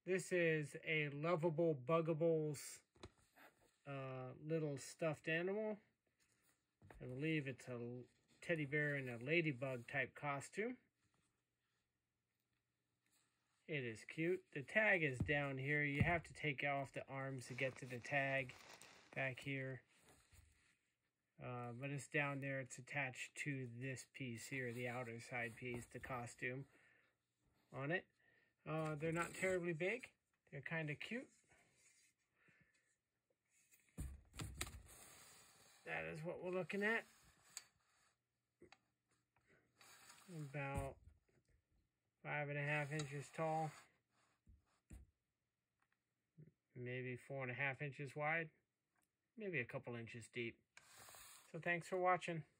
This is a lovable Bugables little stuffed animal. I believe it's a teddy bear in a Ladybug type costume. It is cute. The tag is down here. You have to take off the arms to get to the tag back here. But it's down there. It's attached to this piece here, the outer side piece, the costume on it. They're not terribly big. They're kind of cute. That is what we're looking at. About 5.5 inches tall. Maybe 4.5 inches wide. Maybe a couple inches deep. So thanks for watching.